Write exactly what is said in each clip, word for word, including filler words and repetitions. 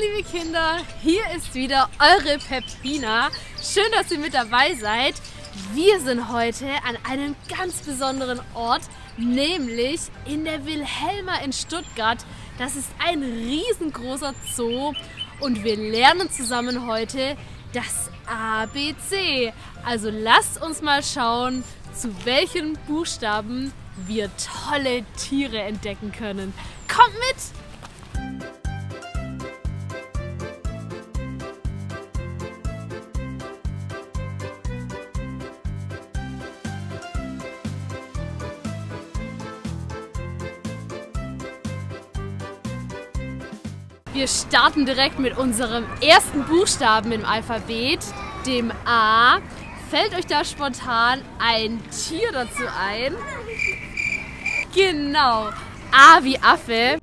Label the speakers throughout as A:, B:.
A: liebe Kinder, hier ist wieder eure Peppina. Schön, dass ihr mit dabei seid. Wir sind heute an einem ganz besonderen Ort, nämlich in der Wilhelma in Stuttgart. Das ist ein riesengroßer Zoo und wir lernen zusammen heute das A B C. Also lasst uns mal schauen, zu welchen Buchstaben wir tolle Tiere entdecken können. Kommt mit! Wir starten direkt mit unserem ersten Buchstaben im Alphabet, dem A. Fällt euch da spontan ein Tier dazu ein? Genau, A wie Affe.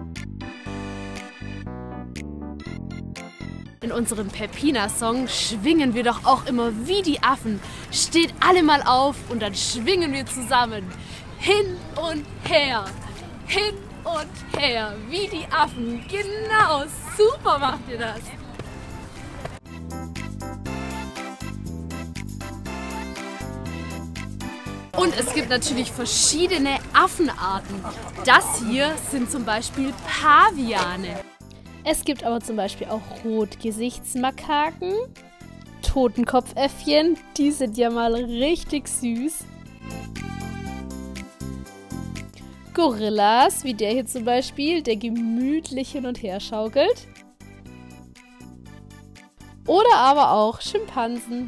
A: In unserem Peppina-Song schwingen wir doch auch immer wie die Affen. Steht alle mal auf und dann schwingen wir zusammen. Hin und her, hin und her, wie die Affen. Genau, super macht ihr das. Und es gibt natürlich verschiedene Affenarten. Das hier sind zum Beispiel Paviane. Es gibt aber zum Beispiel auch Rotgesichtsmakaken, Totenkopfäffchen, die sind ja mal richtig süß. Gorillas, wie der hier zum Beispiel, der gemütlich hin und her schaukelt. Oder aber auch Schimpansen.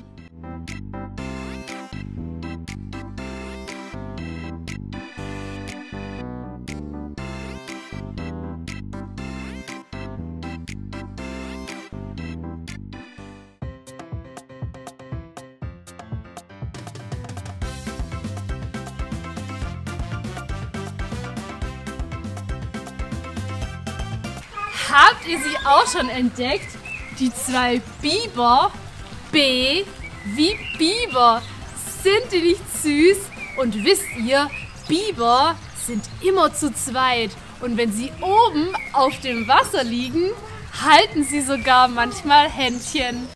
A: Habt ihr sie auch schon entdeckt? Die zwei Biber, B wie Biber. Sind die nicht süß? Und wisst ihr, Biber sind immer zu zweit. Und wenn sie oben auf dem Wasser liegen, halten sie sogar manchmal Händchen.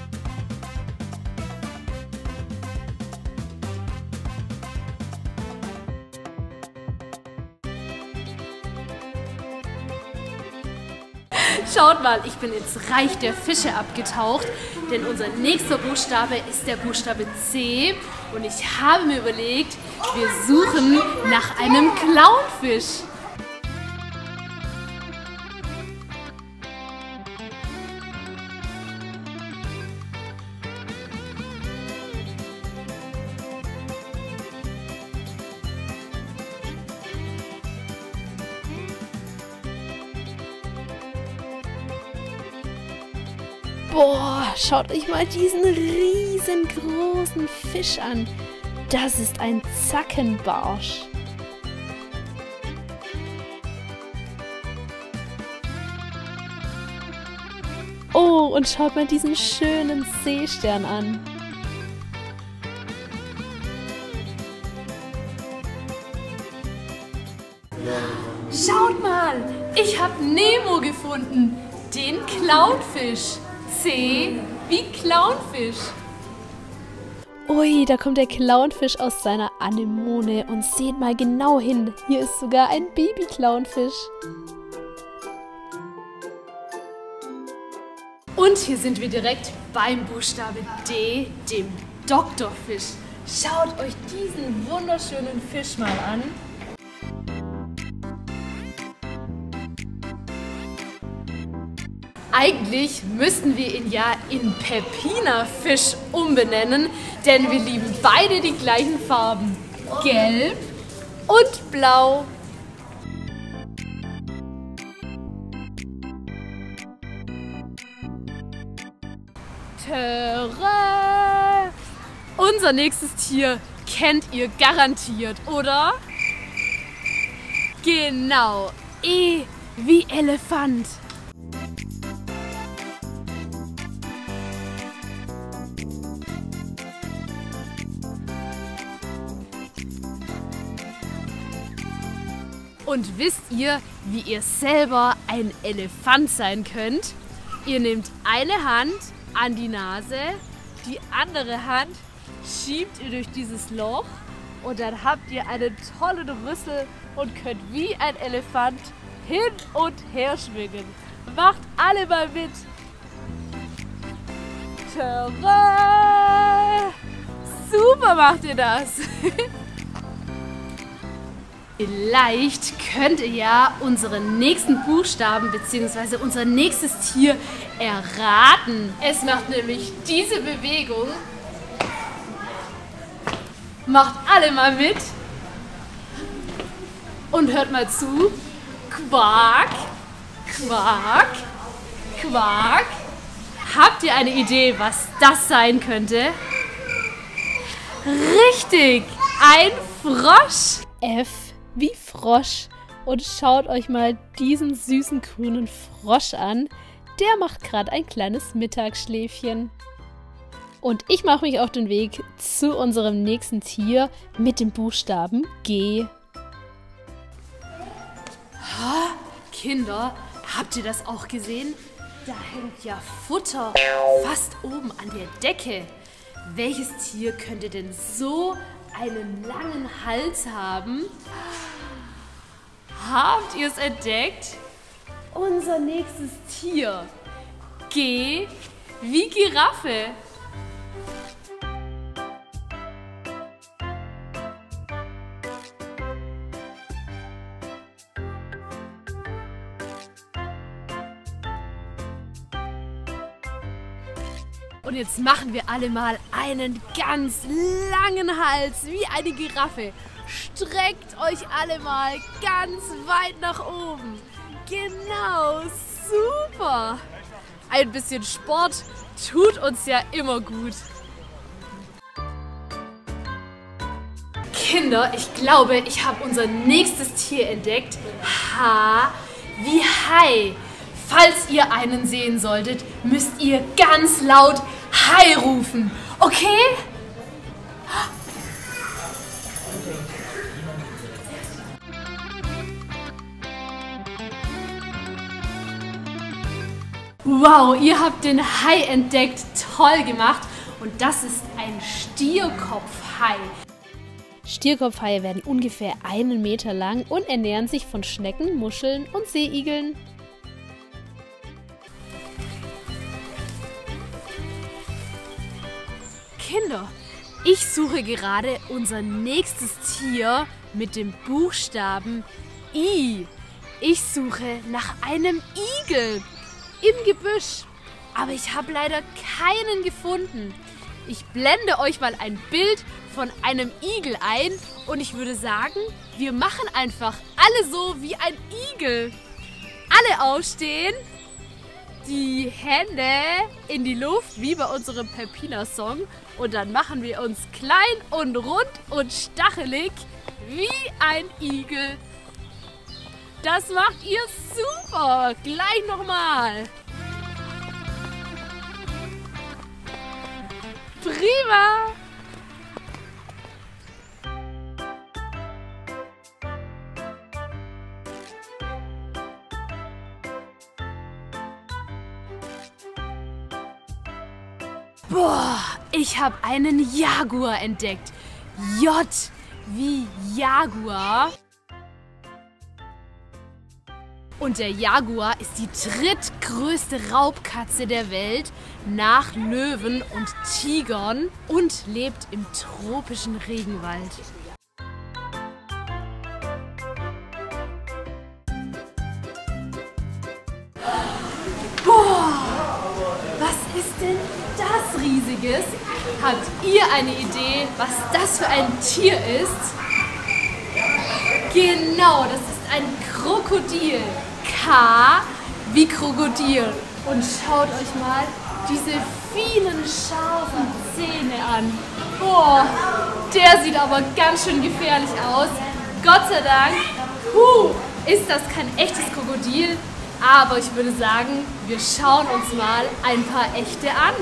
A: Schaut mal, ich bin ins Reich der Fische abgetaucht, denn unser nächster Buchstabe ist der Buchstabe C und ich habe mir überlegt, wir suchen nach einem Clownfisch. Boah, schaut euch mal diesen riesengroßen Fisch an. Das ist ein Zackenbarsch. Oh, und schaut mal diesen schönen Seestern an. Schaut mal, ich habe Nemo gefunden, den Clownfisch. C wie Clownfisch. Ui, da kommt der Clownfisch aus seiner Anemone und seht mal genau hin. Hier ist sogar ein Baby-Clownfisch. Und hier sind wir direkt beim Buchstabe D, dem Doktorfisch. Schaut euch diesen wunderschönen Fisch mal an. Eigentlich müssten wir ihn ja in Peppina-Fisch umbenennen, denn wir lieben beide die gleichen Farben. Gelb und Blau. Töre! Unser nächstes Tier kennt ihr garantiert, oder? Genau, E wie Elefant. Und wisst ihr, wie ihr selber ein Elefant sein könnt? Ihr nehmt eine Hand an die Nase, die andere Hand schiebt ihr durch dieses Loch und dann habt ihr einen tollen Rüssel und könnt wie ein Elefant hin und her schwingen. Macht alle mal mit! Tada! Super macht ihr das! Vielleicht könnt ihr ja unseren nächsten Buchstaben bzw. unser nächstes Tier erraten. Es macht nämlich diese Bewegung. Macht alle mal mit und hört mal zu. Quack, Quack, Quack. Habt ihr eine Idee, was das sein könnte? Richtig, ein Frosch. F wie Frosch. Und schaut euch mal diesen süßen grünen Frosch an. Der macht gerade ein kleines Mittagsschläfchen. Und ich mache mich auf den Weg zu unserem nächsten Tier mit dem Buchstaben G. Ha, Kinder, habt ihr das auch gesehen? Da hängt ja Futter fast oben an der Decke. Welches Tier könnte denn so einen langen Hals haben? Habt ihr es entdeckt? Unser nächstes Tier. G wie Giraffe. Und jetzt machen wir alle mal einen ganz langen Hals wie eine Giraffe. Streckt euch alle mal ganz weit nach oben. Genau, super. Ein bisschen Sport tut uns ja immer gut. Kinder, ich glaube, ich habe unser nächstes Tier entdeckt. H wie Hai. Falls ihr einen sehen solltet, müsst ihr ganz laut Hai rufen. Okay? Wow, ihr habt den Hai entdeckt. Toll gemacht. Und das ist ein Stierkopfhai. Stierkopfhaie werden ungefähr einen Meter lang und ernähren sich von Schnecken, Muscheln und Seeigeln. Kinder, ich suche gerade unser nächstes Tier mit dem Buchstaben I. Ich suche nach einem Igel im Gebüsch, aber ich habe leider keinen gefunden. Ich blende euch mal ein Bild von einem Igel ein und ich würde sagen, wir machen einfach alle so wie ein Igel. Alle aufstehen, die Hände in die Luft, wie bei unserem Peppina-Song. Und dann machen wir uns klein und rund und stachelig wie ein Igel. Das macht ihr super. Gleich nochmal. Prima. Boah, ich habe einen Jaguar entdeckt. J wie Jaguar. Und der Jaguar ist die drittgrößte Raubkatze der Welt nach Löwen und Tigern und lebt im tropischen Regenwald. Boah, was ist denn das Riesiges? Habt ihr eine Idee, was das für ein Tier ist? Genau, das ist ein Krokodil. K wie Krokodil. Und schaut euch mal diese vielen scharfen Zähne an. Boah, der sieht aber ganz schön gefährlich aus. Gott sei Dank, puh, ist das kein echtes Krokodil. Aber ich würde sagen, wir schauen uns mal ein paar echte an.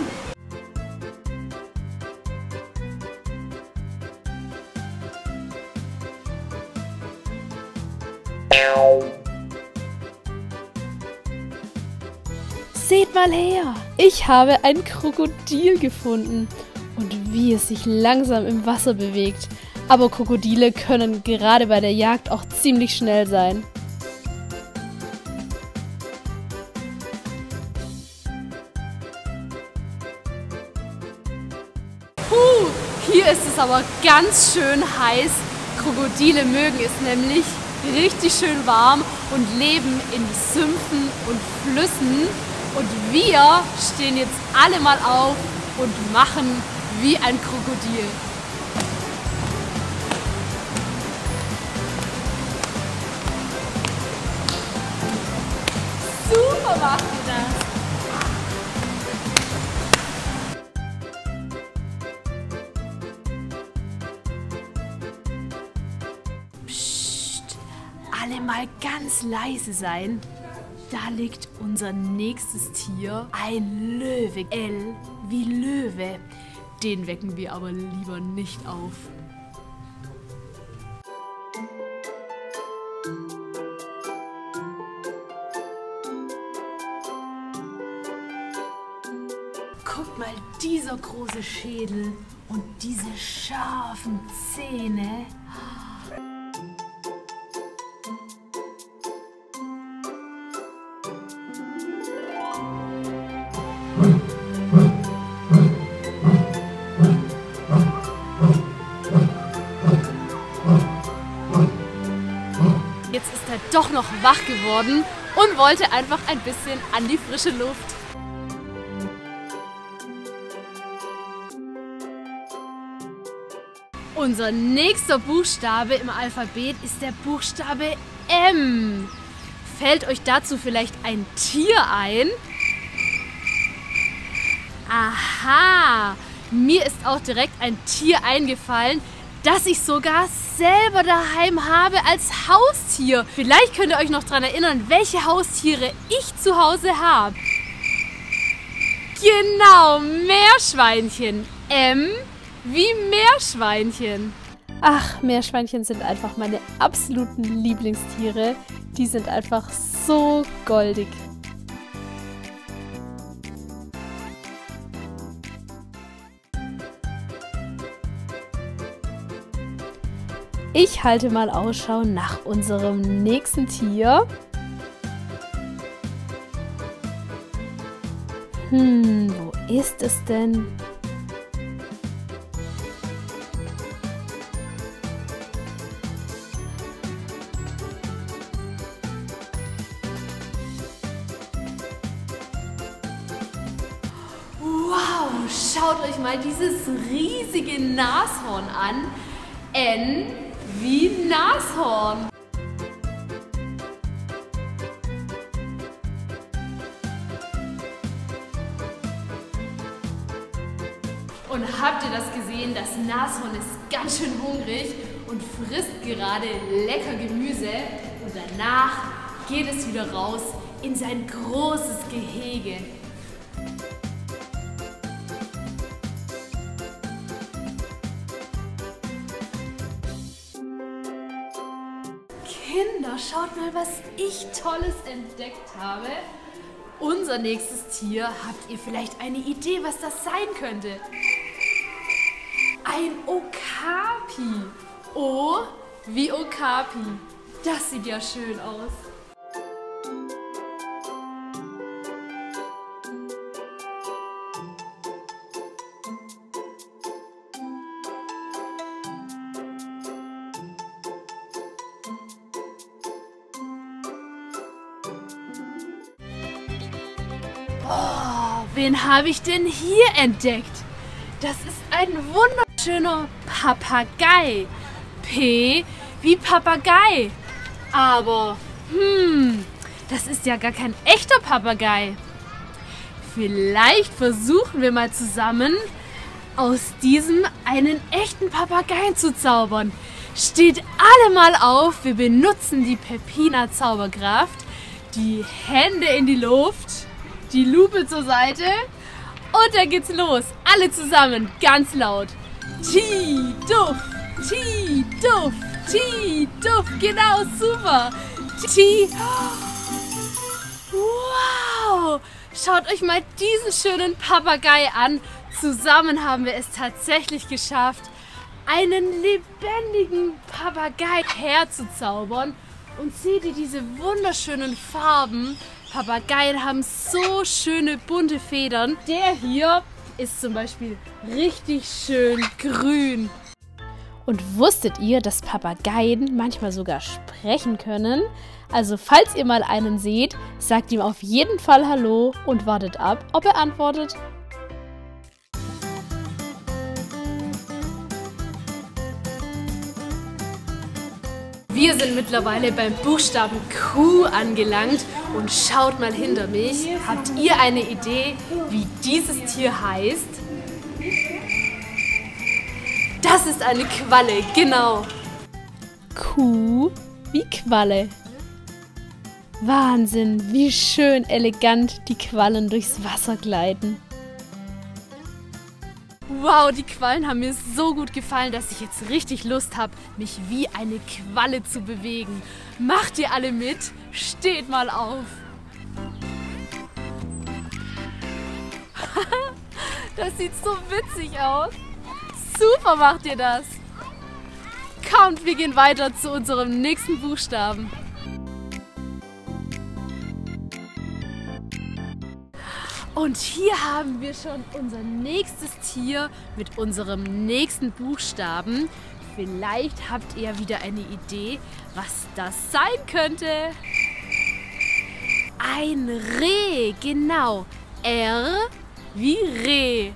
A: seht mal her. Ich habe ein Krokodil gefunden und wie es sich langsam im Wasser bewegt. Aber Krokodile können gerade bei der Jagd auch ziemlich schnell sein. Puh, hier ist es aber ganz schön heiß. Krokodile mögen es nämlich richtig schön warm und leben in Sümpfen und Flüssen. Und wir stehen jetzt alle mal auf und machen wie ein Krokodil. Super macht ihr das! Alle mal ganz leise sein. Da liegt unser nächstes Tier, ein Löwe. L wie Löwe. Den wecken wir aber lieber nicht auf. Guckt mal, dieser große Schädel und diese scharfen Zähne. Jetzt ist er doch noch wach geworden und wollte einfach ein bisschen an die frische Luft. Unser nächster Buchstabe im Alphabet ist der Buchstabe M. Fällt euch dazu vielleicht ein Tier ein? Aha, mir ist auch direkt ein Tier eingefallen, das ich sogar selber daheim habe als Haustier. Vielleicht könnt ihr euch noch daran erinnern, welche Haustiere ich zu Hause habe. Genau, Meerschweinchen. M wie Meerschweinchen. Ach, Meerschweinchen sind einfach meine absoluten Lieblingstiere. Die sind einfach so goldig. Ich halte mal Ausschau nach unserem nächsten Tier. Hm, wo ist es denn? Wow, schaut euch mal dieses riesige Nashorn an. N wie Nashorn. Und habt ihr das gesehen? Das Nashorn ist ganz schön hungrig und frisst gerade lecker Gemüse. Und danach geht es wieder raus in sein großes Gehege. Kinder, schaut mal, was ich Tolles entdeckt habe. Unser nächstes Tier, habt ihr vielleicht eine Idee, was das sein könnte? Ein Okapi. O wie Okapi. Das sieht ja schön aus. Oh, wen habe ich denn hier entdeckt? Das ist ein wunderschöner Papagei. P wie Papagei. Aber, hm, das ist ja gar kein echter Papagei. Vielleicht versuchen wir mal zusammen, aus diesem einen echten Papageien zu zaubern. Steht alle mal auf, wir benutzen die Peppina-Zauberkraft. Die Hände in die Luft, die Lupe zur Seite und dann geht's los. Alle zusammen, ganz laut. Ti, duff, ti, duff, ti, duff. Genau, super. Ti. Wow, Schaut euch mal diesen schönen Papagei an. Zusammen haben wir es tatsächlich geschafft, einen lebendigen Papagei herzuzaubern. Und seht ihr diese wunderschönen Farben? Papageien haben so schöne bunte Federn. Der hier ist zum Beispiel richtig schön grün. Und wusstet ihr, dass Papageien manchmal sogar sprechen können? Also falls ihr mal einen seht, sagt ihm auf jeden Fall Hallo und wartet ab, ob er antwortet. Wir sind mittlerweile beim Buchstaben Q angelangt und schaut mal hinter mich. Habt ihr eine Idee, wie dieses Tier heißt? Das ist eine Qualle, genau. Q wie Qualle. Wahnsinn, wie schön elegant die Quallen durchs Wasser gleiten. Wow, die Quallen haben mir so gut gefallen, dass ich jetzt richtig Lust habe, mich wie eine Qualle zu bewegen. Macht ihr alle mit? Steht mal auf! Das sieht so witzig aus. Super macht ihr das. Kommt, wir gehen weiter zu unserem nächsten Buchstaben. Und hier haben wir schon unser nächstes Tier mit unserem nächsten Buchstaben. Vielleicht habt ihr wieder eine Idee, was das sein könnte. Ein Reh, genau. R wie Reh.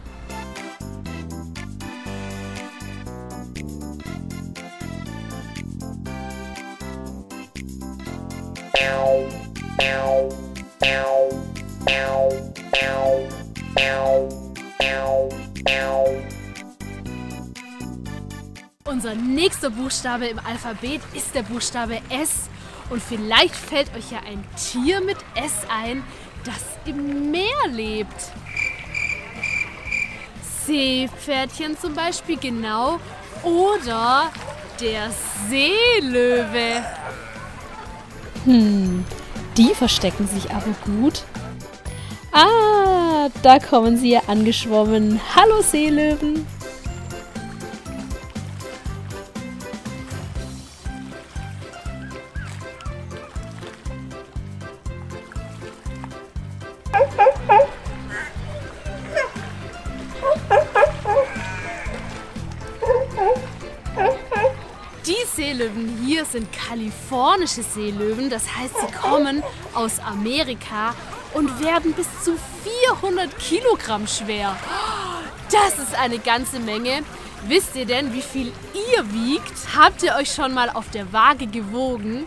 A: Unser nächster Buchstabe im Alphabet ist der Buchstabe S. Und vielleicht fällt euch ja ein Tier mit S ein, das im Meer lebt. Seepferdchen zum Beispiel, genau. Oder der Seelöwe. Hm, die verstecken sich aber gut. Ah, da kommen sie ja angeschwommen. Hallo Seelöwen. Die Seelöwen hier sind kalifornische Seelöwen, das heißt, sie kommen aus Amerika und werden bis zu vierhundert Kilogramm schwer. Das ist eine ganze Menge. Wisst ihr denn, wie viel ihr wiegt? Habt ihr euch schon mal auf der Waage gewogen?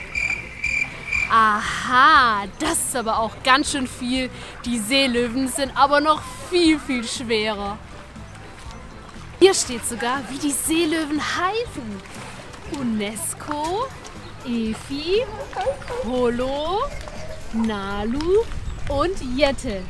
A: Aha, das ist aber auch ganz schön viel. Die Seelöwen sind aber noch viel, viel schwerer. Hier steht sogar, wie die Seelöwen heißen. UNESCO, Efi, Holo, Nalu und Jette.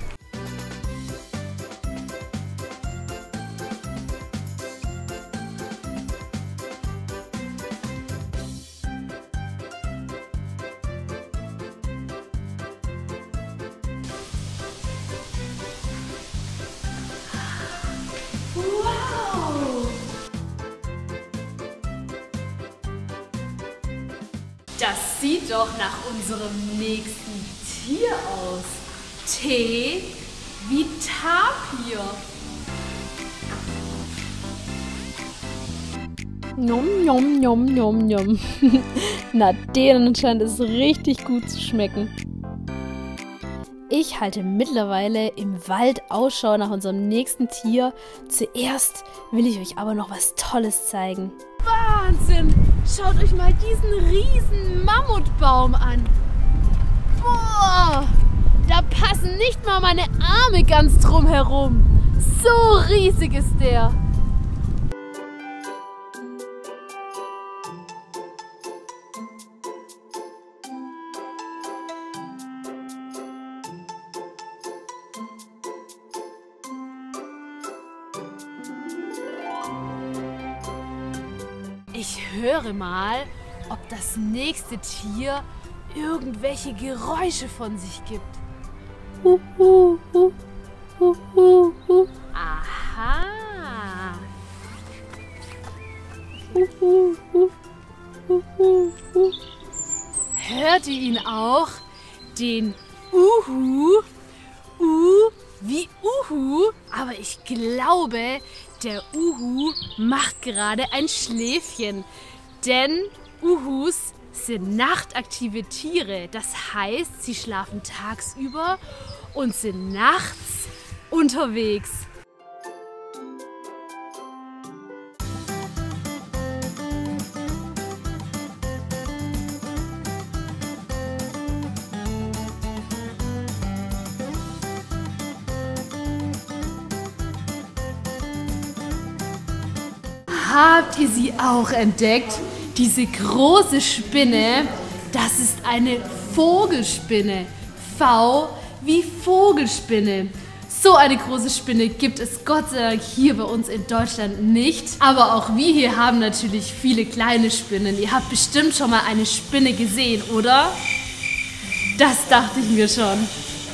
A: Das sieht doch nach unserem nächsten Tier aus. T wie Tapir. Nom, nom, nom, nom, nom. Na, denen scheint es richtig gut zu schmecken. Ich halte mittlerweile im Wald Ausschau nach unserem nächsten Tier. Zuerst will ich euch aber noch was Tolles zeigen. Wahnsinn! Schaut euch mal diesen riesen Mammutbaum an. Boah! Da passen nicht mal meine Arme ganz drum herum. So riesig ist der. Ich höre mal, ob das nächste Tier irgendwelche Geräusche von sich gibt. Aha. Hört ihr ihn auch? Den Uhu? Uh, wie Uhu? Aber ich glaube, der Uhu macht gerade ein Schläfchen. Denn Uhus sind nachtaktive Tiere. Das heißt, sie schlafen tagsüber und sind nachts unterwegs. Habt ihr sie auch entdeckt? Diese große Spinne, das ist eine Vogelspinne. V wie Vogelspinne. So eine große Spinne gibt es Gott sei Dank hier bei uns in Deutschland nicht. Aber auch wir hier haben natürlich viele kleine Spinnen. Ihr habt bestimmt schon mal eine Spinne gesehen, oder? Das dachte ich mir schon.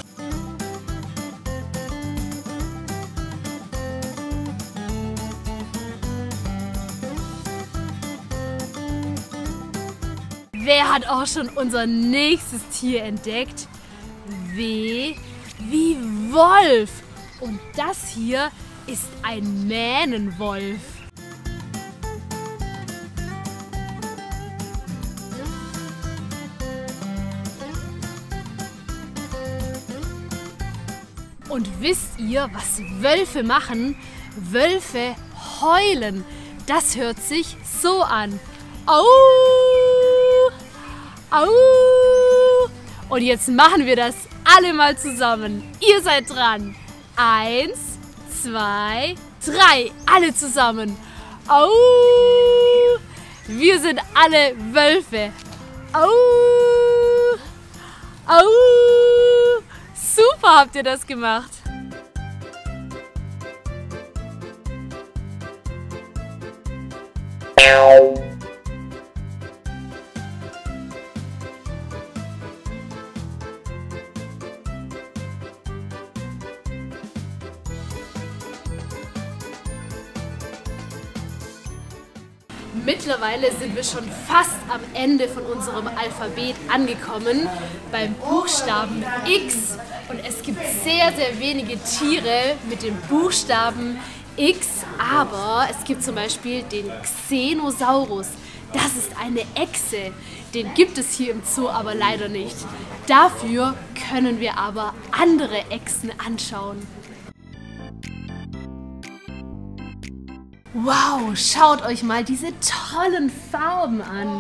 A: Wer hat auch schon unser nächstes Tier entdeckt? W wie Wolf. Und das hier ist ein Mähnenwolf. Und wisst ihr, was Wölfe machen? Wölfe heulen. Das hört sich so an. Au! Au! Und jetzt machen wir das alle mal zusammen. Ihr seid dran. Eins, zwei, drei. Alle zusammen. Au! Wir sind alle Wölfe. Au! Au! Super habt ihr das gemacht. Mittlerweile sind wir schon fast am Ende von unserem Alphabet angekommen, beim Buchstaben X. Und es gibt sehr, sehr wenige Tiere mit dem Buchstaben X, aber es gibt zum Beispiel den Xenosaurus. Das ist eine Echse. Den gibt es hier im Zoo aber leider nicht. Dafür können wir aber andere Echsen anschauen. Wow, schaut euch mal diese tollen Farben an.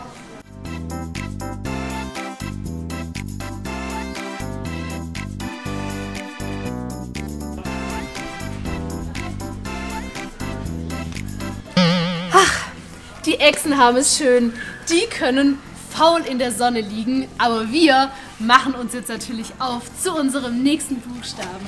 A: Ach, die Echsen haben es schön. Die können faul in der Sonne liegen, aber wir machen uns jetzt natürlich auf zu unserem nächsten Buchstaben.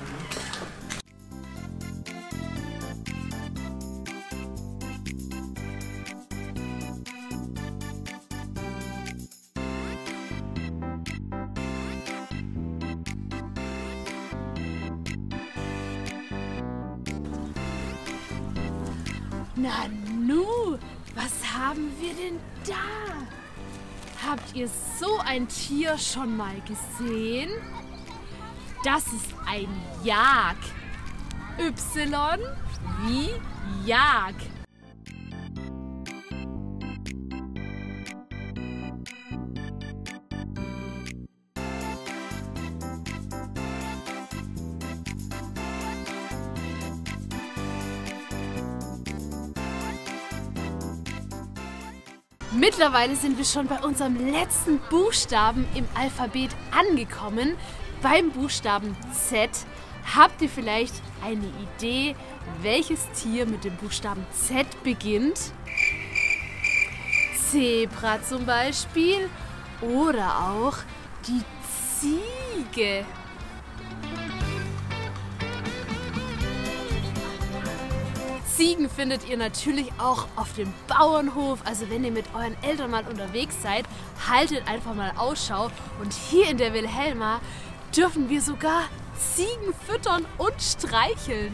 A: Nanu, was haben wir denn da? Habt ihr so ein Tier schon mal gesehen? Das ist ein Jag. Y wie Jag. Mittlerweile sind wir schon bei unserem letzten Buchstaben im Alphabet angekommen, beim Buchstaben Z. Habt ihr vielleicht eine Idee, welches Tier mit dem Buchstaben Z beginnt? Zebra zum Beispiel oder auch die Ziege. Ziegen findet ihr natürlich auch auf dem Bauernhof. Also wenn ihr mit euren Eltern mal unterwegs seid, haltet einfach mal Ausschau. Und hier in der Wilhelma, dürfen wir sogar Ziegen füttern und streicheln.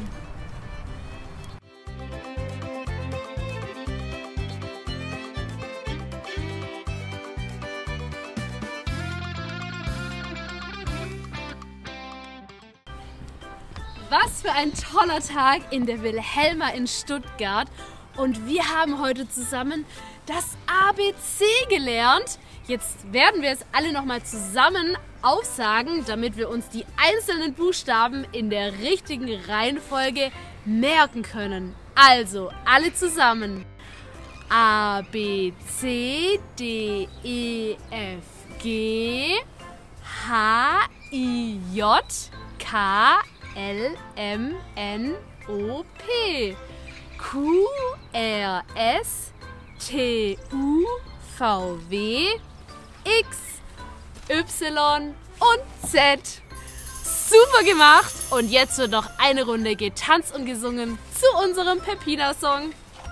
A: Was für ein toller Tag in der Wilhelma in Stuttgart. Und wir haben heute zusammen das A B C gelernt. Jetzt werden wir es alle nochmal zusammen aufsagen, damit wir uns die einzelnen Buchstaben in der richtigen Reihenfolge merken können. Also, alle zusammen. A, B, C, D, E, F, G, H, I, J, K, L, M, N, O, P, Q, R, S, T, U, V, W, X, Y und Z. Super gemacht! Und jetzt wird noch eine Runde getanzt und gesungen zu unserem Peppina-Song.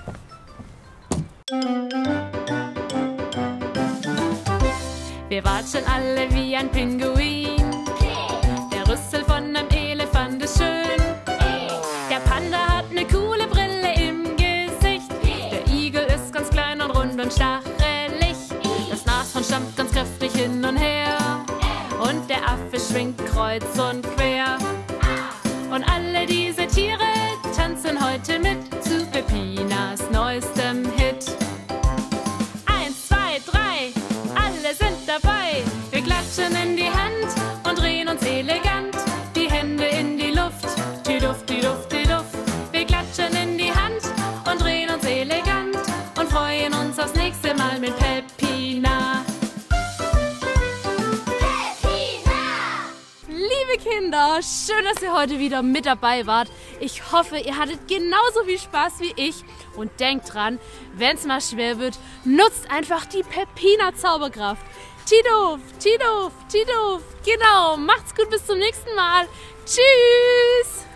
A: Wir watschen alle wie ein Pinguin. Der Rüssel von einem Elefant ist schön. Der Panda hat eine coole Brille im Gesicht. Der Igel ist ganz klein und rund und stachelig. Das Nashorn stampft ganz kräftig hin und her. Und der Affe schwingt kreuz und quer. Und alle diese Tiere tanzen heute mit zu Peppinas neuestem Hit. Eins, zwei, drei, alle sind dabei. Wir klatschen in die Hand und drehen uns elegant. Die Hände in die Luft, die Luft, die Luft, die Luft. Wir klatschen in die Hand und drehen uns elegant und freuen uns aufs nächste Mal mit Peppina. Liebe Kinder, schön, dass ihr heute wieder mit dabei wart. Ich hoffe, ihr hattet genauso viel Spaß wie ich. Und denkt dran, wenn es mal schwer wird, nutzt einfach die Peppina-Zauberkraft. Tidoof, Tidoof, Tidoof. Genau, macht's gut, bis zum nächsten Mal. Tschüss!